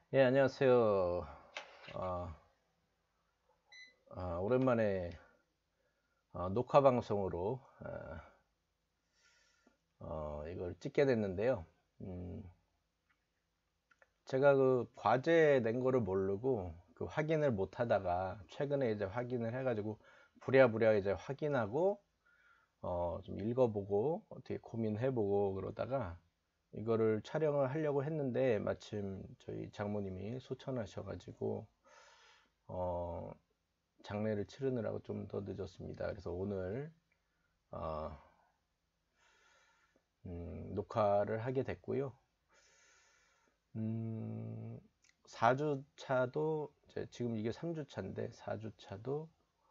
예, 안녕하세요. 어, 오랜만에 녹화 방송으로 이걸 찍게 됐는데요. 음, 제가 그 과제 낸 거를 모르고 그 확인을 못 하다가 최근에 이제 확인을 해가지고 부랴부랴 이제 확인하고 좀 읽어보고 어떻게 고민해보고 그러다가 이거를 촬영을 하려고 했는데 마침 저희 장모님이 소천하셔가지고 어, 장례를 치르느라고 좀 더 늦었습니다. 그래서 오늘 어, 녹화를 하게 됐고요. 4주차도 지금 이게 3주차인데 4주차도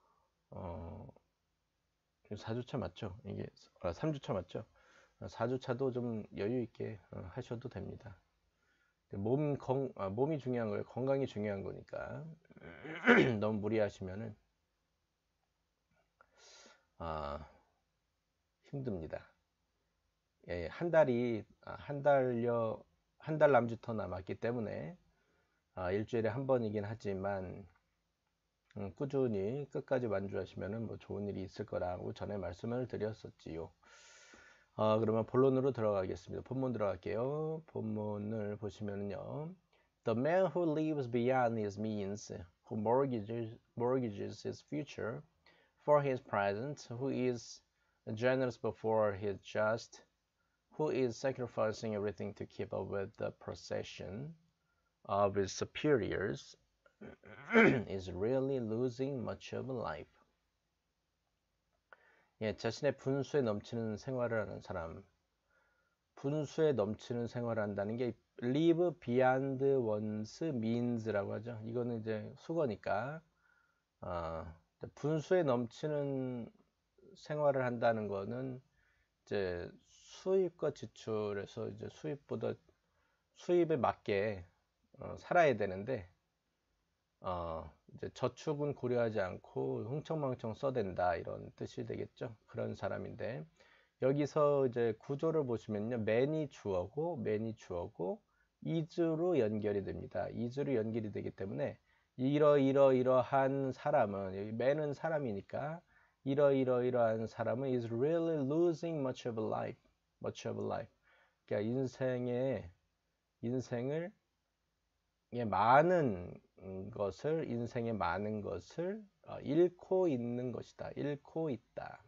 4주차 맞죠? 이게 3주차 맞죠? 4주차도 좀 여유 있게 하셔도 됩니다. 몸이 중요한 거예요. 건강이 중요한 거니까 너무 무리하시면은 아, 힘듭니다. 예, 한 달 남짓 더 남았기 때문에 일주일에 한 번이긴 하지만 꾸준히 끝까지 완주하시면은 뭐 좋은 일이 있을 거라고 전에 말씀을 드렸었지요. 그러면 본론으로 들어가겠습니다. 본문 들어갈게요. 본문을 보시면요. The man who lives beyond his means, who mortgages his future for his present, who is generous before his just, who is sacrificing everything to keep up with the procession of his superiors, is really losing much of life. 예, 자신의 분수에 넘치는 생활을 하는 사람, 분수에 넘치는 생활을 한다는 게 live beyond one's means라고 하죠. 이거는 이제 수거니까 분수에 넘치는 생활을 한다는 거는 이제 수입과 지출에서 이제 수입에 맞게 살아야 되는데 이제 저축은 고려하지 않고 흥청망청 써댄다 이런 뜻이 되겠죠. 그런 사람인데 여기서 이제 구조를 보시면요. man이 주어고 is로 연결이 됩니다. is로 연결이 되기 때문에 이러한 사람은 여기 man은 사람이니까 이러한 사람은 is really losing much of life. 그러니까 인생을 인생의 많은 것을 잃고 있는 것이다. 잃고 있다.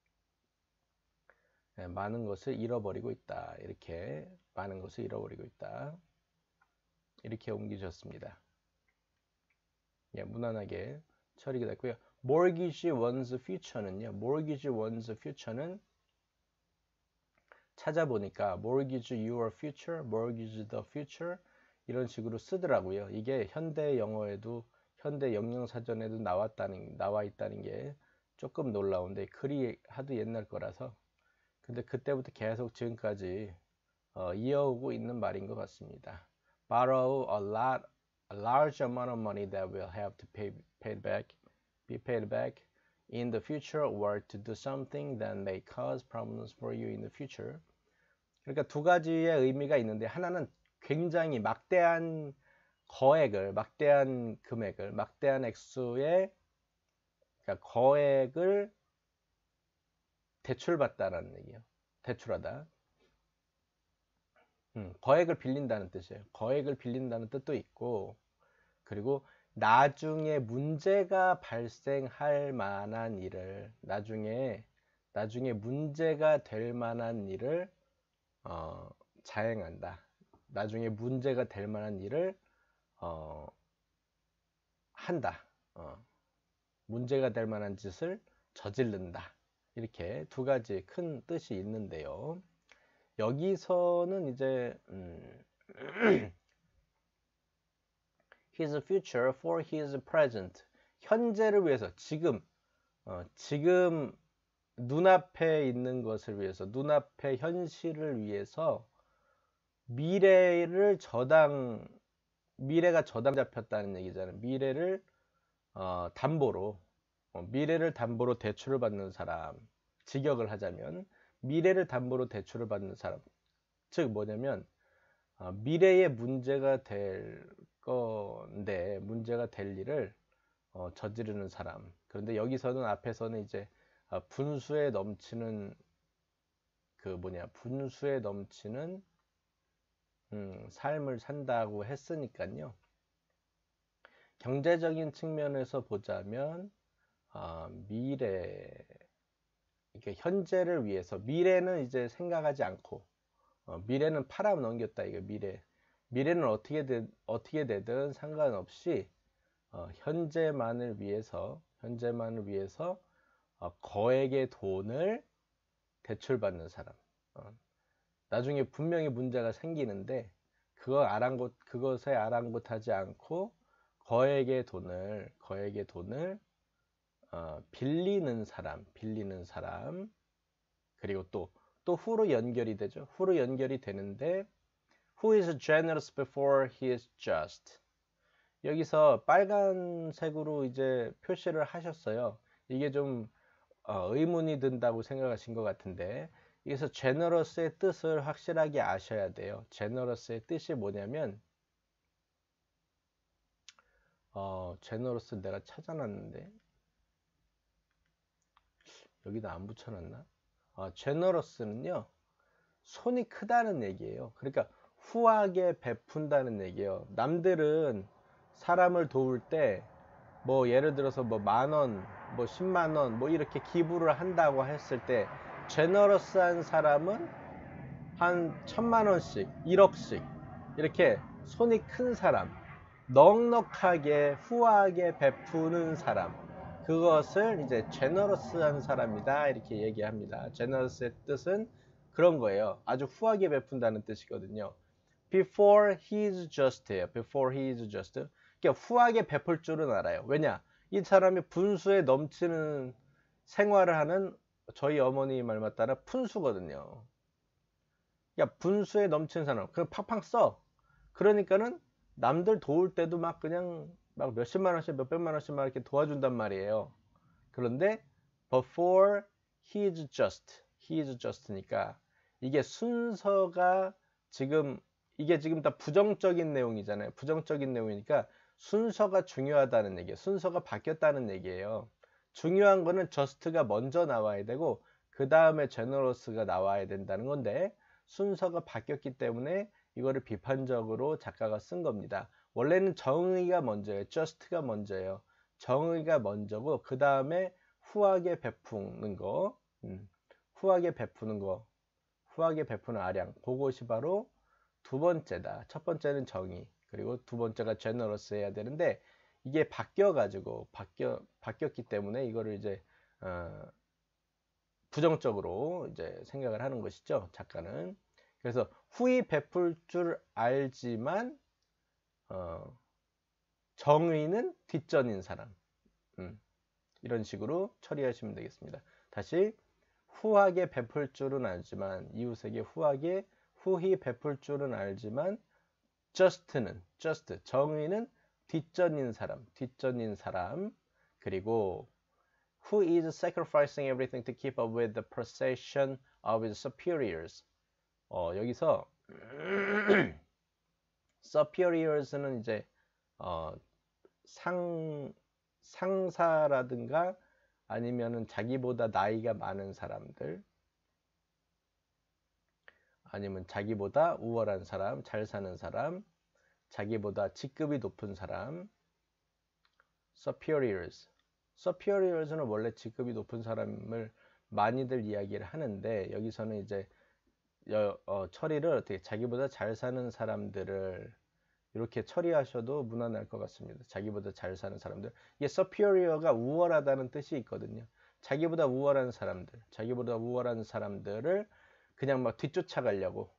많은 것을 잃어버리고 있다. 이렇게 많은 것을 잃어버리고 있다. 이렇게 옮기셨습니다. 예, 무난하게 처리가 됐고요. mortgage one's future는 찾아보니까 mortgage your future, mortgage the future 이런 식으로 쓰더라고요. 이게 현대 영어에도 현대 영영사전에도 나와 있다는 게 조금 놀라운데 글이 하도 옛날 거라서 근데 그때부터 계속 지금까지 이어오고 있는 말인 것 같습니다. Borrow a large amount of money that will have to be paid back in the future or to do something that may cause problems for you in the future. 그러니까 두 가지의 의미가 있는데 하나는 굉장히 막대한 금액을, 막대한 액수의 그러니까 거액을 대출받다라는 얘기예요. 대출하다. 거액을 빌린다는 뜻이에요. 거액을 빌린다는 뜻도 있고, 그리고 나중에 문제가 발생할 만한 일을, 나중에 문제가 될 만한 일을 자행한다. 나중에 문제가 될 만한 일을 한다. 문제가 될 만한 짓을 저지른다. 이렇게 두 가지 큰 뜻이 있는데요. 여기서는 이제 his future for his present 현재를 위해서 지금 눈앞에 있는 것을 위해서 눈앞의 현실을 위해서 미래가 저당 잡혔다는 얘기잖아요. 미래를 담보로 대출을 받는 사람, 직역을 하자면 미래를 담보로 대출을 받는 사람, 즉 뭐냐면 미래에 문제가 될 건데 문제가 될 일을 저지르는 사람. 그런데 여기서는 앞에서는 이제 분수에 넘치는 분수에 넘치는 삶을 산다고 했으니까요. 경제적인 측면에서 보자면 미래, 이렇게 현재를 위해서 미래는 이제 생각하지 않고 미래는 팔아 넘겼다 이거 미래는 어떻게 되든 상관없이 현재만을 위해서 거액의 돈을 대출받는 사람. 나중에 분명히 문제가 생기는데 그것에 아랑곳하지 않고 거액의 돈을 빌리는 사람. 그리고 또 who로 연결이 되죠. who로 연결이 되는데 who is generous before he is just. 여기서 빨간색으로 이제 표시를 하셨어요. 이게 좀 의문이 든다고 생각하신 것 같은데, 여기서 generous의 뜻을 확실하게 아셔야 돼요. generous의 뜻이 뭐냐면 generous 내가 찾아놨는데 여기다 안 붙여놨나? generous는요 손이 크다는 얘기예요. 그러니까 후하게 베푼다는 얘기예요. 남들은 사람을 도울 때 뭐 예를 들어서 뭐 10,000원, 뭐 100,000원 뭐 이렇게 기부를 한다고 했을 때 제너러스한 사람은 한 1,000,000원씩, 1억씩 이렇게 손이 큰 사람, 넉넉하게 후하게 베푸는 사람, 그것을 이제 제너러스한 사람이다 이렇게 얘기합니다. 제너러스의 뜻은 그런 거예요. 아주 후하게 베푼다는 뜻이거든요. Before he is just예요. Before he is just. 그러니까 후하게 베풀 줄은 알아요. 왜냐? 이 사람이 분수에 넘치는 생활을 하는 저희 어머니 말 맞다라 푼수거든요. 그러니까 분수에 넘치는 사람, 그 팍팍 써. 그러니까는 남들 도울 때도 막 그냥 막 몇십만 원씩, 몇백만 원씩 막 이렇게 도와준단 말이에요. 그런데 before he is just니까 이게 순서가 이게 지금 다 부정적인 내용이잖아요. 부정적인 내용이니까 순서가 중요하다는 얘기예요. 순서가 바뀌었다는 얘기예요. 중요한 거는 just가 먼저 나와야 되고 그 다음에 generous가 나와야 된다는 건데 순서가 바뀌었기 때문에 이거를 비판적으로 작가가 쓴 겁니다. 원래는 정의가 먼저예요. just가 먼저예요. 정의가 먼저고 그 다음에 후하게 베푸는 거, 후하게 베푸는 아량, 그것이 바로 두 번째다. 첫 번째는 정의, 그리고 두 번째가 generous 해야 되는데 이게 바뀌었기 때문에 이거를 이제 부정적으로 이제 생각을 하는 것이죠. 작가는. 그래서 후히 베풀 줄 알지만 정의는 뒷전인 사람. 이런 식으로 처리하시면 되겠습니다. 다시 후하게 베풀 줄은 알지만 이웃에게 후히 베풀 줄은 알지만 정의는 뒷전인 사람. 그리고 who is sacrificing everything to keep up with the procession of his superiors. 여기서 superiors는 이제 상사라든가 아니면은 자기보다 나이가 많은 사람들, 아니면 자기보다 우월한 사람, 잘 사는 사람, 자기보다 직급이 높은 사람, superiors는 원래 직급이 높은 사람을 많이들 이야기를 하는데 여기서는 이제 처리를 어떻게 자기보다 잘 사는 사람들을 이렇게 처리하셔도 무난할 것 같습니다. 자기보다 잘 사는 사람들. 이게 superior가 우월하다는 뜻이 있거든요. 자기보다 우월한 사람들을 그냥 막 뒤쫓아가려고,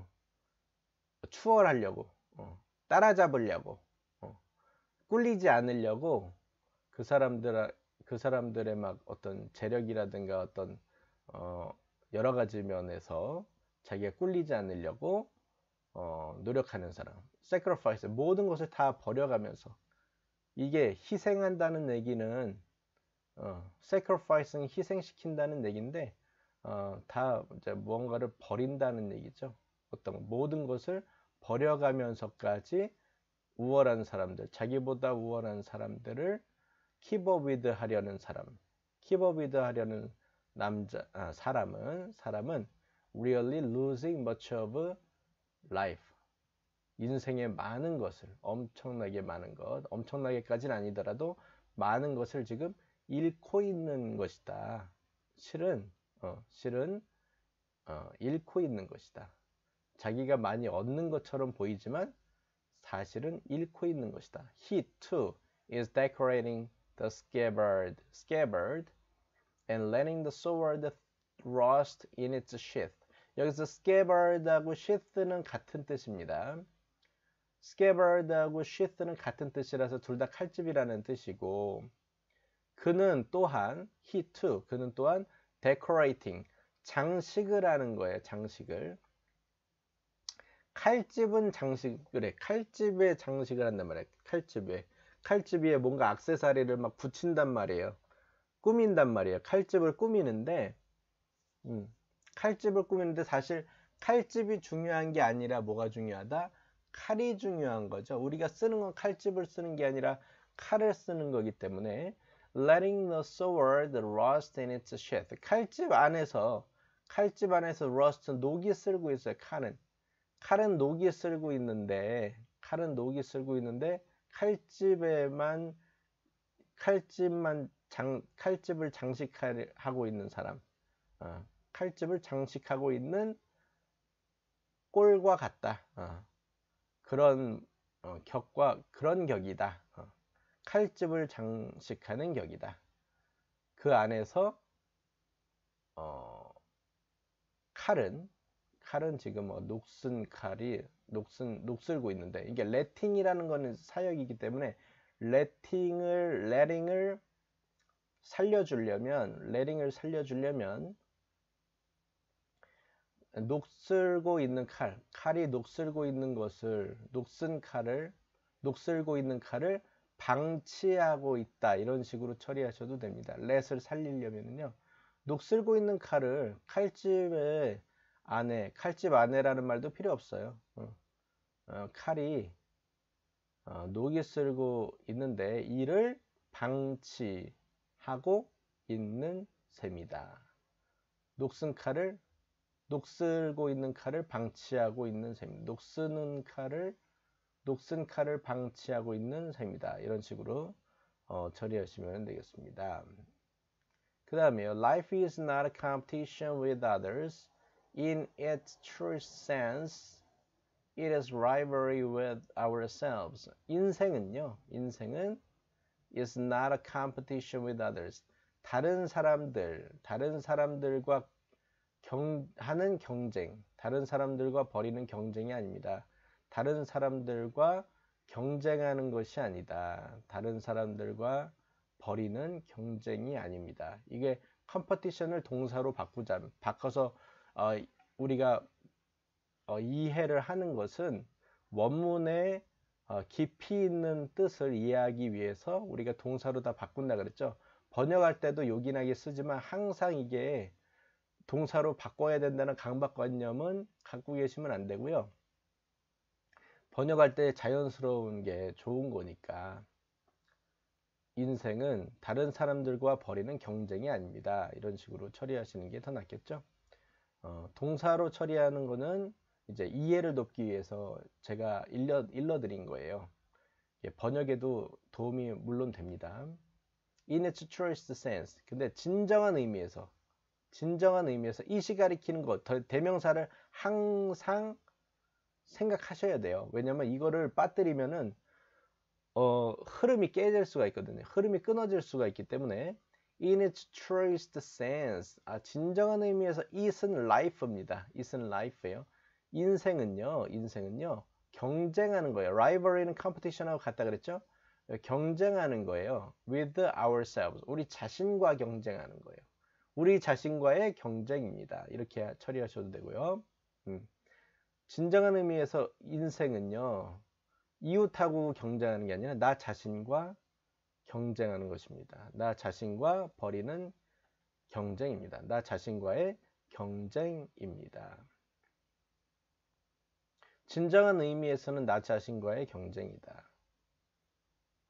추월하려고, 따라잡으려고, 꿀리지 않으려고 그 사람들의 막 어떤 재력이라든가 어떤 여러 가지 면에서 자기가 꿀리지 않으려고 노력하는 사람. sacrifice, 모든 것을 다 버려가면서. 이게 희생한다는 얘기는 sacrifice는 희생시킨다는 얘기인데 다 이제 무언가를 버린다는 얘기죠. 어떤 모든 것을 버려가면서까지 우월한 사람들, 자기보다 우월한 사람들을 keep up with 하려는 사람, keep up with 하려는 사람은 really losing much of life. 인생의 많은 것을, 엄청나게 많은 것, 엄청나게까지는 아니더라도 많은 것을 지금 잃고 있는 것이다. 실은 잃고 있는 것이다. 자기가 많이 얻는 것처럼 보이지만 사실은 잃고 있는 것이다. He too is decorating the scabbard and letting the sword rust in its sheath. 여기서 scabbard하고 sheath는 같은 뜻입니다. scabbard하고 sheath는 같은 뜻이라서 둘 다 칼집이라는 뜻이고, 그는 또한 decorating, 장식을 하는 거예요. 장식을. 칼집은 칼집에 장식을 한단 말이에요. 칼집 위에 뭔가 액세서리를 막 붙인단 말이에요. 꾸민단 말이에요. 칼집을 꾸미는데 사실 칼집이 중요한 게 아니라 뭐가 중요하다? 칼이 중요한 거죠. 우리가 쓰는 건 칼집을 쓰는 게 아니라 칼을 쓰는 거기 때문에 letting the sword rust in its sheath. 칼집 안에서 rust, 녹이 쓸고 있어요. 칼은 녹이 쓸고 있는데 칼집을 장식하고 있는 사람, 칼집을 장식하고 있는 꼴과 같다. 그런 격이다. 칼집을 장식하는 격이다. 그 안에서 칼은 지금 녹슨 칼이 녹슬고 있는데, 이게 letting이라는 거는 사역이기 때문에 letting을 살려주려면 녹슬고 있는 칼이 녹슬고 있는 것을, 녹슬고 있는 칼을 방치하고 있다, 이런 식으로 처리하셔도 됩니다. let을 살리려면요, 녹슬고 있는 칼을 칼집 안에라는 말도 필요 없어요. 칼이 녹이 슬고 있는데 이를 방치하고 있는 셈이다. 녹슬고 있는 칼을 방치하고 있는 셈입니다. 녹슨 칼을 방치하고 있는 셈이다. 이런 식으로 처리하시면 되겠습니다. 그 다음에요. Life is not a competition with others. In its true sense, it is rivalry with ourselves. 인생은 is not a competition with others. 다른 사람들과 하는 경쟁, 다른 사람들과 벌이는 경쟁이 아닙니다. 다른 사람들과 경쟁하는 것이 아니다. 다른 사람들과 벌이는 경쟁이 아닙니다. 이게 컴퍼티션을 동사로 바꿔서 우리가 이해를 하는 것은 원문의 깊이 있는 뜻을 이해하기 위해서 우리가 동사로 다 바꾼다 그랬죠. 번역할 때도 요긴하게 쓰지만 항상 이게 동사로 바꿔야 된다는 강박관념은 갖고 계시면 안 되고요. 번역할 때 자연스러운 게 좋은 거니까. 인생은 다른 사람들과 벌이는 경쟁이 아닙니다. 이런 식으로 처리하시는 게 더 낫겠죠. 동사로 처리하는 거는 이제 이해를 돕기 위해서 제가 일러드린 거예요. 번역에도 도움이 물론 됩니다. In its truest sense. 근데 진정한 의미에서 이시 가리키는 것, 대명사를 항상 생각하셔야 돼요. 왜냐면 이거를 빠뜨리면은 흐름이 깨질 수가 있거든요. 흐름이 끊어질 수가 있기 때문에 in its truest sense, 진정한 의미에서 it은 life입니다. it은 life예요. 인생은요 경쟁하는 거예요. rivalry는 competition하고 같다 그랬죠? 경쟁하는 거예요. with ourselves, 우리 자신과 경쟁하는 거예요. 우리 자신과의 경쟁입니다. 이렇게 처리하셔도 되고요. 진정한 의미에서 인생은요, 이웃하고 경쟁하는 게 아니라 나 자신과 경쟁하는 것입니다. 나 자신과 벌이는 경쟁입니다. 나 자신과의 경쟁입니다. 진정한 의미에서는 나 자신과의 경쟁이다.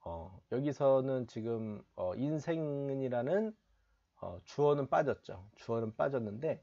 여기서는 지금 인생이라는 주어는 빠졌죠. 주어는 빠졌는데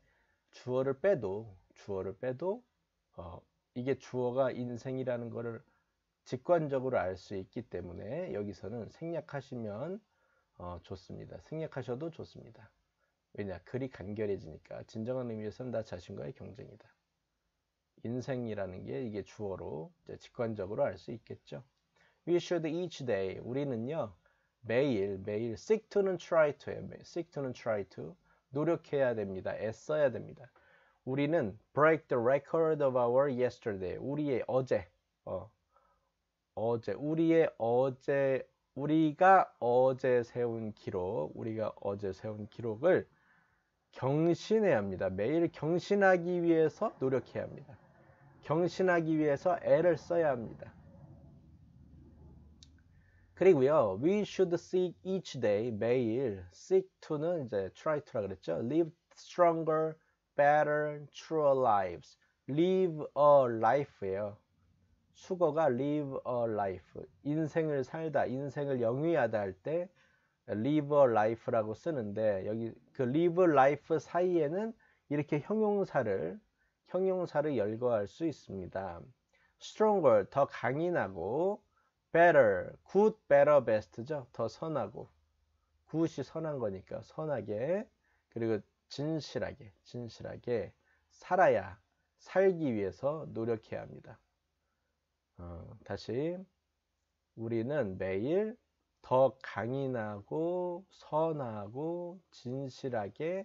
주어를 빼도 이게 주어가 인생이라는 거를 직관적으로 알 수 있기 때문에 여기서는 생략하시면 좋습니다. 생략하셔도 좋습니다. 왜냐? 글이 간결해지니까. 진정한 의미에서는 나 자신과의 경쟁이다. 인생이라는 게 이게 주어로 이제 직관적으로 알 수 있겠죠. We should each day. 우리는요, 매일 seek to는 try to예요. seek to는 try to. 노력해야 됩니다. 애써야 됩니다. 우리는 break the record of our yesterday. 우리의 어제, 우리가 어제 세운 기록을 경신해야 합니다. 매일 경신하기 위해서 노력해야 합니다. 경신하기 위해서 애를 써야 합니다. 그리고요, we should seek each day, 매일, seek to는 이제 try to라 그랬죠. live stronger, better, truer lives. live a life예요. 수거가 live a life. 인생을 살다, 인생을 영위하다 할 때 live a life라고 쓰는데 여기 그 live life 사이에는 이렇게 형용사를 열거할 수 있습니다. stronger, 더 강인하고 better, good, better, best죠. 더 선하고 good이 선한 거니까 선하게 그리고 진실하게 살기 위해서 노력해야 합니다. 다시 우리는 매일 더 강인하고 선하고 진실하게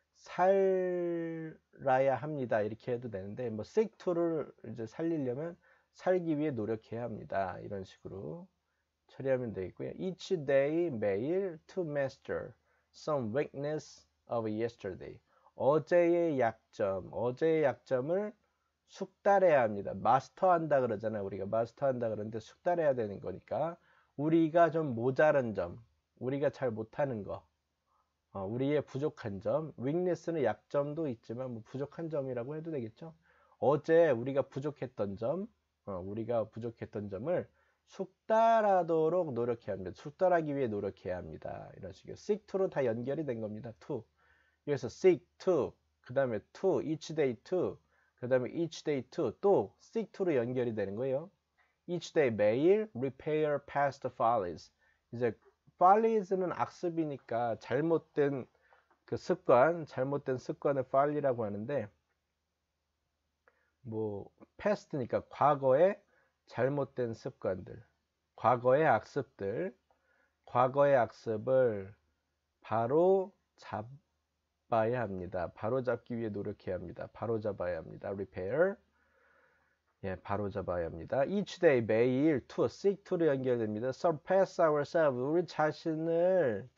살아야 합니다. 이렇게 해도 되는데 뭐 seek to를 이제 살리려면 살기 위해 노력해야 합니다. 이런 식으로 처리하면 되겠고요. each day 매일 to master some weakness of yesterday. 어제의 약점을 숙달해야 합니다. 마스터한다 그러잖아요. 우리가 마스터한다 그러는데 숙달해야 되는 거니까 우리가 좀 모자란 점, 우리가 잘 못하는 거, 우리의 부족한 점, weakness는 약점도 있지만 뭐 부족한 점이라고 해도 되겠죠. 어제 우리가 부족했던 점을 숙달하도록 노력해야 합니다. 숙달하기 위해 노력해야 합니다. 이런 식이에요. seek to로 다 연결이 된 겁니다. to. 여기서 seek to, 그 다음에 to, each day to, 그 다음에 each day to, 또 seek to로 연결이 되는 거예요. each day 매일 repair past follies. 이제 follies는 악습이니까 잘못된 습관을 folly라고 하는데 뭐 past니까 과거의 잘못된 습관들, 과거의 악습을 바로 잡아야 합니다. 바로 잡기 위해 노력해야 합니다. 바로 잡아야 합니다. repair. 바로 잡아야 합니다. each day 매일 to, seek to로 연결됩니다. surpass ourselves. 우리 자신을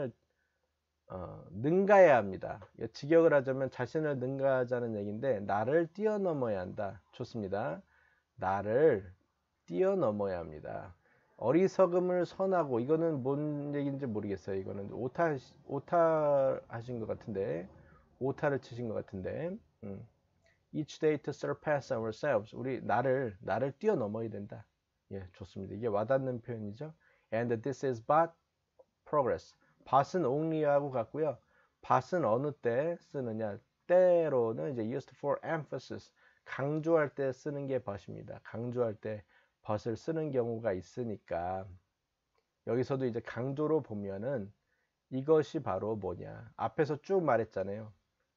능가해야 합니다. 직역을 하자면 자신을 능가하자는 얘기인데 나를 뛰어넘어야 한다. 좋습니다. 나를 뛰어넘어야 합니다. 어리석음을 선하고 이거는 뭔 얘기인지 모르겠어요. 이거는 오타 하신 것 같은데 오타를 치신 것 같은데 each day to surpass ourselves. 우리 나를 뛰어넘어야 된다. 좋습니다. 이게 와닿는 표현이죠. And this is but progress. but은 only하고 같고요. but은 어느 때 쓰느냐? 때로는 이제 used for emphasis. 강조할 때 쓰는 게 but입니다. 강조할 때 but을 쓰는 경우가 있으니까 여기서도 이제 강조로 보면은 이것이 바로 뭐냐? 앞에서 쭉 말했잖아요.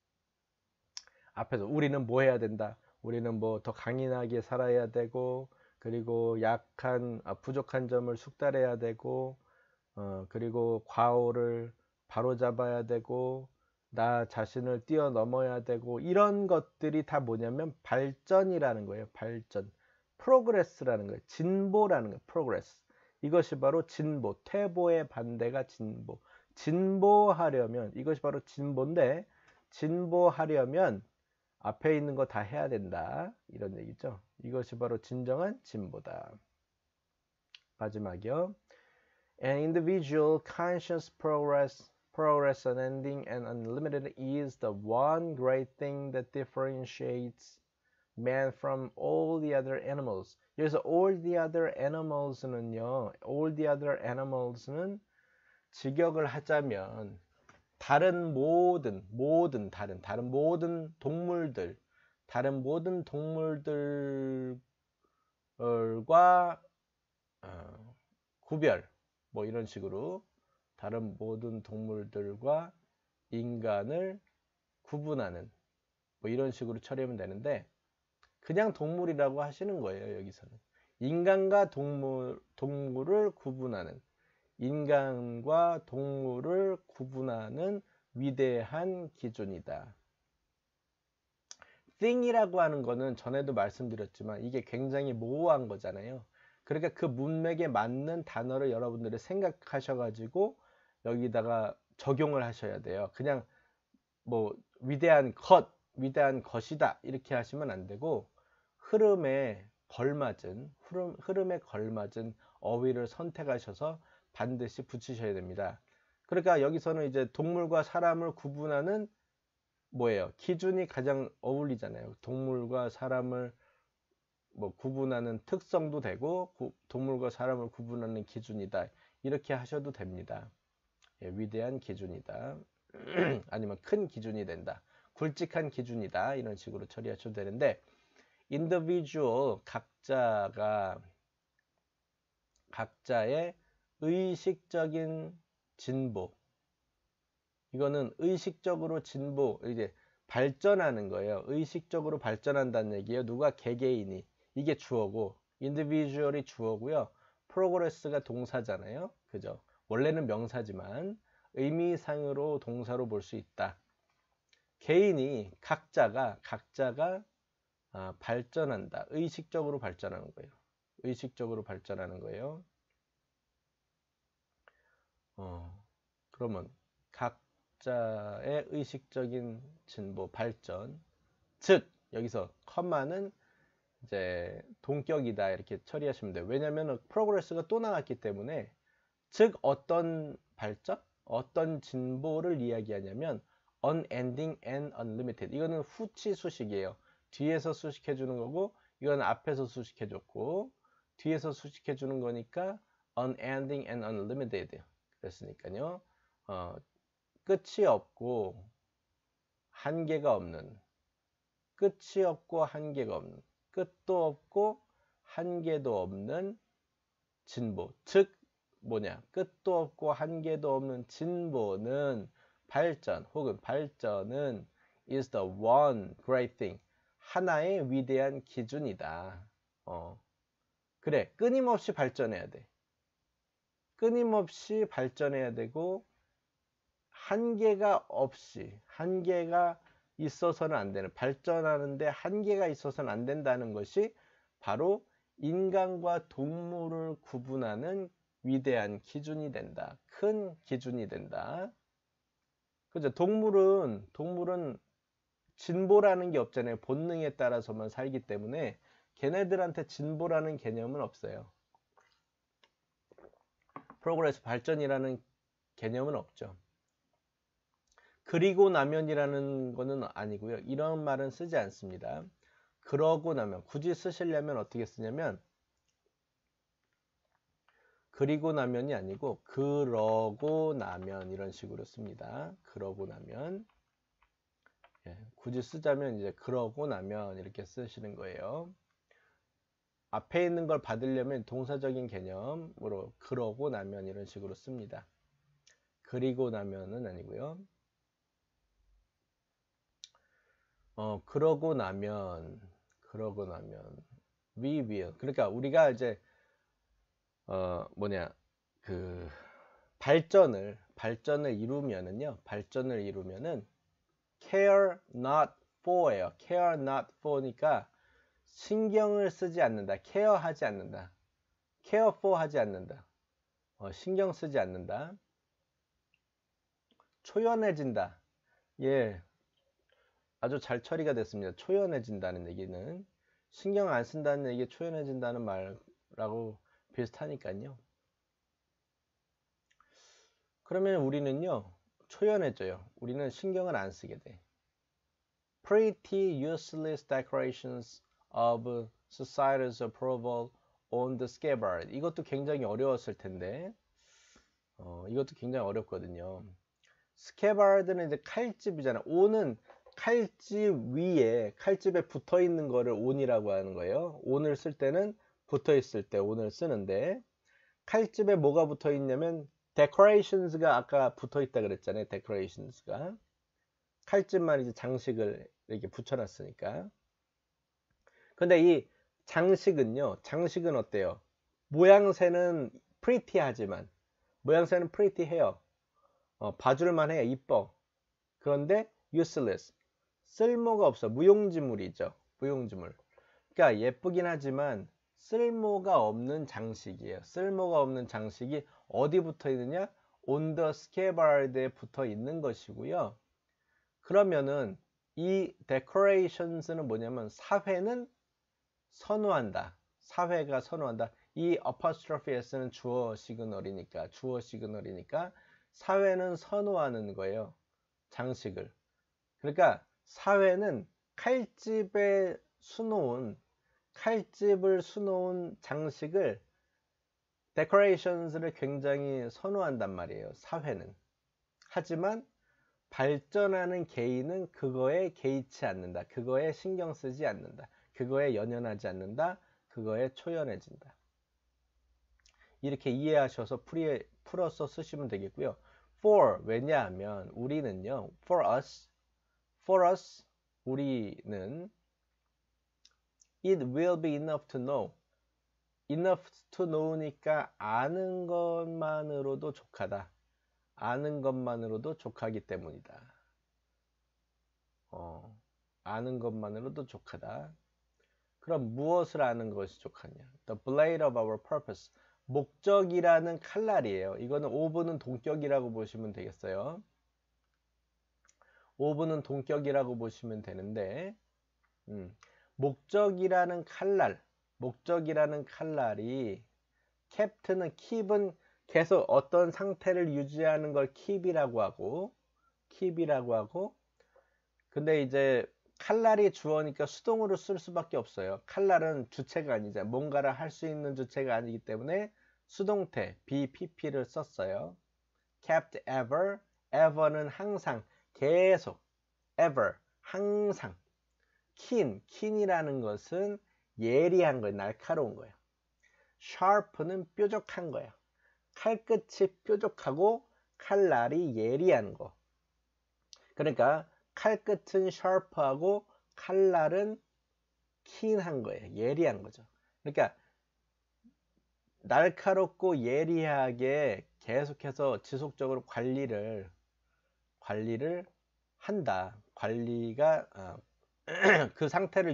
앞에서 우리는 뭐 해야 된다. 우리는 뭐 더 강인하게 살아야 되고 그리고 부족한 점을 숙달해야 되고 그리고 과오를 바로잡아야 되고 나 자신을 뛰어넘어야 되고 이런 것들이 다 뭐냐면 발전이라는 거예요. 발전. 프로그레스라는 거예요. 진보라는 거예요. 프로그레스. 이것이 바로 진보. 퇴보의 반대가 진보. 진보하려면 이것이 바로 진보인데 진보하려면 앞에 있는 거 다 해야 된다. 이런 얘기죠. 이것이 바로 진정한 진보다. 마지막이요. An individual conscious progress unending and unlimited is the one great thing that differentiates man from all the other animals. 여기서 all the other animals는요, all the other animals는 직역을 하자면 다른 모든 동물들, 다른 모든 동물들과 구별, 뭐 이런 식으로 다른 모든 동물들과 인간을 구분하는 뭐 이런 식으로 처리하면 되는데 그냥 동물이라고 하시는 거예요. 여기서는 인간과 동물을 구분하는, 인간과 동물을 구분하는 위대한 기준이다. thing이라고 하는 거는 전에도 말씀드렸지만 이게 굉장히 모호한 거잖아요. 그러니까 그 문맥에 맞는 단어를 여러분들이 생각하셔가지고 여기다가 적용을 하셔야 돼요. 그냥 뭐 위대한 것이다 이렇게 하시면 안 되고 흐름에 걸맞은 어휘를 선택하셔서 반드시 붙이셔야 됩니다. 그러니까 여기서는 이제 동물과 사람을 구분하는 뭐예요? 기준이 가장 어울리잖아요. 동물과 사람을 뭐 구분하는 특성도 되고 동물과 사람을 구분하는 기준이다. 이렇게 하셔도 됩니다. 예, 위대한 기준이다. 아니면 큰 기준이 된다. 굵직한 기준이다. 이런 식으로 처리하셔도 되는데 individual 각자의 의식적인 진보, 이거는 의식적으로 진보, 이제 발전하는 거예요. 의식적으로 발전한다는 얘기예요. 누가 개개인이. 이게 주어고 individual이 주어고요. progress가 동사잖아요. 그죠? 원래는 명사지만 의미상으로 동사로 볼 수 있다. 개인이 각자가 발전한다. 의식적으로 발전하는 거예요. 의식적으로 발전하는 거예요. 그러면 각자의 의식적인 진보, 발전. 즉 여기서 컴마는 이제 동격이다 이렇게 처리하시면 돼요. 왜냐하면 프로그레스가 또 나왔기 때문에 즉 어떤 발전, 어떤 진보를 이야기하냐면 unending and unlimited. 이거는 후치 수식이에요. 뒤에서 수식해 주는 거고 이건 앞에서 수식해 줬고 뒤에서 수식해 주는 거니까 unending and unlimited. 그랬으니까요. 끝이 없고 한계가 없는, 끝이 없고 한계가 없는, 끝도 없고 한계도 없는 진보. 즉 뭐냐? 끝도 없고 한계도 없는 진보는 발전 혹은 발전은 is the one great thing. 하나의 위대한 기준이다. 그래. 끊임없이 발전해야 돼. 끊임없이 발전해야 되고 한계가 있어서는 안 되는, 발전하는데 한계가 있어서는 안 된다는 것이 바로 인간과 동물을 구분하는 위대한 기준이 된다. 큰 기준이 된다. 그죠? 동물은 진보라는 게 없잖아요. 본능에 따라서만 살기 때문에 걔네들한테 진보라는 개념은 없어요. 프로그레스, 발전이라는 개념은 없죠. 그리고 나면이라는 거는 아니고요. 이런 말은 쓰지 않습니다. 그러고 나면, 굳이 쓰시려면 어떻게 쓰냐면 그리고 나면이 아니고 그러고 나면 이런 식으로 씁니다. 그러고 나면. 예, 굳이 쓰자면 이제 그러고 나면 이렇게 쓰시는 거예요. 앞에 있는 걸 받으려면 동사적인 개념으로 그러고 나면 이런 식으로 씁니다. 그리고 나면은 아니고요. 그러고 나면 we will. 그러니까 우리가 이제 발전을 이루면은 care not for예요. care not for니까 신경을 쓰지 않는다. 케어하지 않는다. care for 하지 않는다. 신경 쓰지 않는다. 초연해진다. 예, 아주 잘 처리가 됐습니다. 초연해진다는 얘기는 신경 안 쓴다는 얘기, 초연해진다는 말라고 비슷하니까요. 그러면 우리는요 초연해져요. 우리는 신경을 안 쓰게 돼. pretty useless decorations of society's approval on the scabbard. 이것도 굉장히 어려웠을 텐데, 이것도 굉장히 어렵거든요. 스캐바드는 이제 칼집이잖아. 온은 칼집 위에, 칼집에 붙어 있는 거를 온이라고 하는 거예요. 온을 쓸 때는 붙어 있을 때 온을 쓰는데, 칼집에 뭐가 붙어 있냐면 decorations가 아까 붙어 있다 그랬잖아요. decorations가 칼집만 이제 장식을 이렇게 붙여놨으니까. 근데 이 장식은요, 장식은 어때요? 모양새는 pretty하지만, 모양새는 pretty해요. 봐줄만 해요. 이뻐. 그런데 useless, 쓸모가 없어. 무용지물이죠. 무용지물. 그러니까 예쁘긴 하지만 쓸모가 없는 장식이에요. 쓸모가 없는 장식이 어디 붙어 있느냐? on the scabbard에 붙어 있는 것이고요. 그러면은 이 decorations는 뭐냐면 사회는 선호한다. 사회가 선호한다. 이 apostrophe s는 주어 시그널이니까, 사회는 선호하는 거예요. 장식을. 그러니까 사회는 칼집을 수놓은 장식을, decorations를 굉장히 선호한단 말이에요. 사회는. 하지만 발전하는 개인은 그거에 개의치 않는다. 그거에 신경 쓰지 않는다. 그거에 연연하지 않는다. 그거에 초연해진다. 이렇게 이해하셔서 풀어서 쓰시면 되겠고요. For, 왜냐하면 우리는요, for us, 우리는 it will be enough to know. enough to know니까 아는 것만으로도 족하다. 아는 것만으로도 족하기 때문이다. 아는 것만으로도 족하다. 그럼 무엇을 아는 것이 족하냐? The blade of our purpose. 목적이라는 칼날이에요. 이거는 오브는 동격이라고 보시면 되겠어요. 오브는 동격이라고 보시면 되는데, 목적이라는 칼날이, 캡트는 keep은 계속 어떤 상태를 유지하는 걸 keep이라고 하고, 근데 이제 칼날이 주어니까 수동으로 쓸 수밖에 없어요. 칼날은 주체가 아니잖아요. 뭔가를 할 수 있는 주체가 아니기 때문에 수동태 BPP를 썼어요. kept ever는 항상, 계속, ever, 항상. keen이라는 것은 예리한 거예요. 날카로운 거예요. sharp는 뾰족한 거예요. 칼끝이 뾰족하고 칼날이 예리한 거. 그러니까 칼끝은 sharp하고 칼날은 keen한 거예요. 예리한 거죠. 그러니까 날카롭고 예리하게 계속해서 지속적으로 관리를 한다. 관리가 그 상태를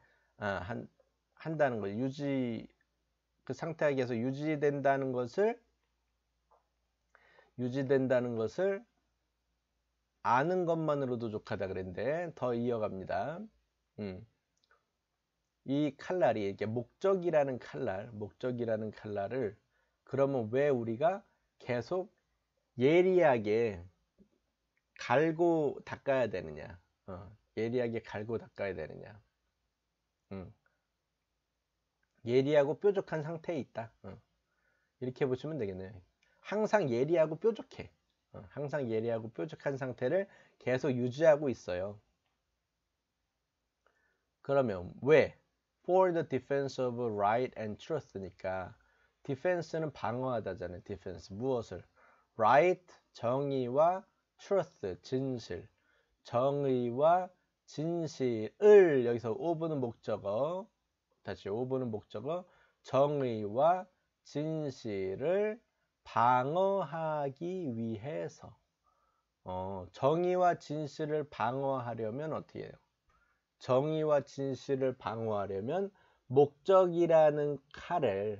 한다는 거예요. 그 상태가 계속 유지된다는 것을 아는 것만으로도 족하다 그랬는데 더 이어갑니다. 이 칼날이 이렇게 목적이라는 칼날을 그러면 왜 우리가 계속 예리하게 갈고 닦아야 되느냐? 예리하고 뾰족한 상태에 있다. 이렇게 보시면 되겠네요. 항상 예리하고 뾰족해. 항상 예리하고 뾰족한 상태를 계속 유지하고 있어요. 그러면 왜? For the defense of right and truth니까 defense는 방어하다잖아요. defense 무엇을? right 정의와 truth 진실. 정의와 진실을 여기서 of는 목적어. 다시 of는 목적어. 정의와 진실을 방어하기 위해서 정의와 진실을 방어하려면 어떻게 해요? 정의와 진실을 방어하려면 목적이라는 칼을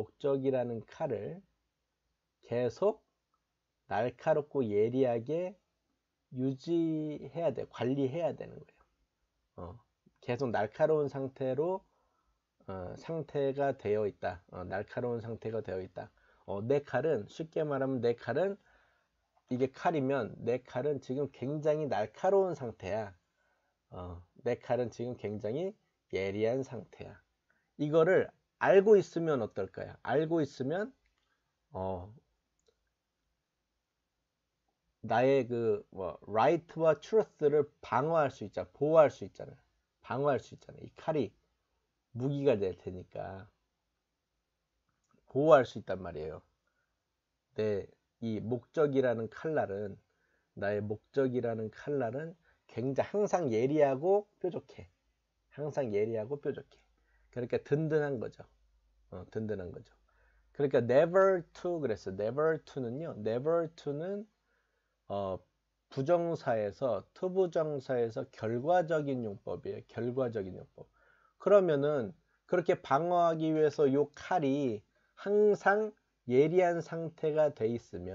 계속 날카롭고 예리하게 유지해야 돼, 관리해야 되는 거예요. 계속 날카로운 상태로 상태가 되어 있다. 날카로운 상태가 되어 있다. 내 칼은 쉽게 말하면 이게 칼이면 내 칼은 지금 굉장히 날카로운 상태야. 내 칼은 지금 굉장히 예리한 상태야. 이거를 알고 있으면 어떨까요? 알고 있으면 어, 나의 right와 truth를 방어할 수 있잖아. 보호할 수 있잖아. 방어할 수 있잖아. 이 칼이 무기가 될 테니까 보호할 수 있단 말이에요. 이 목적이라는 칼날은 나의 목적이라는 칼날은 굉장히 항상 예리하고 뾰족해. 항상 예리하고 뾰족해. 그러니까 든든한 거죠. 든든한 거죠. 그러니까 never to 그랬어. never to는요. never to는 부정사에서 투부정사에서 결과적인 용법이에요. 결과적인 용법. 그러면은 그렇게 방어하기 위해서 요 칼이 항상 예리한 상태가 돼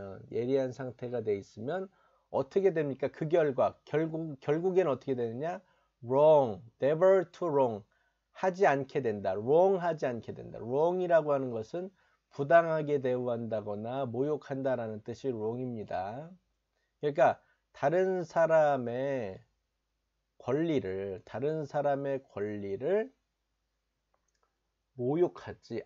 있으면 어떻게 됩니까? 그 결과 결국엔 어떻게 되느냐? wrong, never to wrong 하지 않게 된다. wrong 하지 않게 된다. wrong이라고 하는 것은 부당하게 대우한다거나 모욕한다라는 뜻이 wrong입니다. 그러니까 다른 사람의 권리를 모욕하지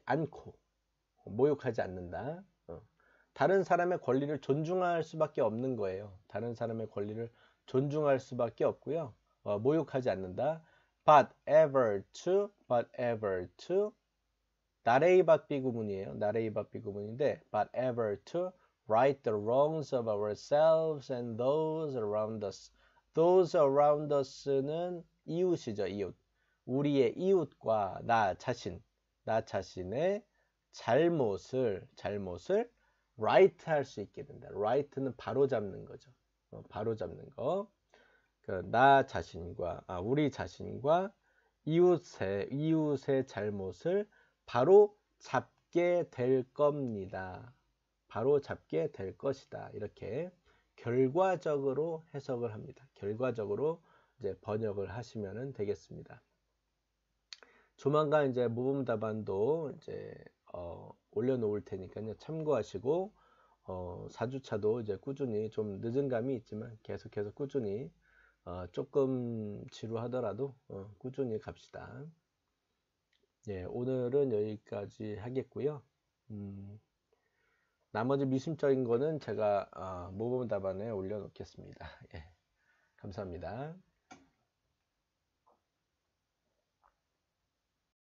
않는다. 다른 사람의 권리를 존중할 수밖에 없는 거예요. 다른 사람의 권리를 존중할 수밖에 없고요. 모욕하지 않는다. but ever to 나레이 받비 구문이에요. 나레이 받비 구문인데 but ever to right the wrongs of ourselves and those around us. those around us는 이웃이죠. 이웃. 우리의 이웃과 나 자신의 잘못을 right 할 수 있게 된다. right는 바로 잡는 거죠. 바로 잡는 거. 나 자신과 우리 자신과 이웃의 잘못을 바로 잡게 될 겁니다. 바로 잡게 될 것이다. 이렇게 결과적으로 해석을 합니다. 결과적으로 이제 번역을 하시면 되겠습니다. 조만간 이제 모범 답안도 이제 올려놓을 테니까요. 참고하시고 4주차도 이제 꾸준히 좀 늦은 감이 있지만 계속해서 꾸준히 조금 지루하더라도 꾸준히 갑시다. 예, 오늘은 여기까지 하겠고요. 나머지 미심적인 거는 제가 모범 답안에 올려놓겠습니다. 예, 감사합니다.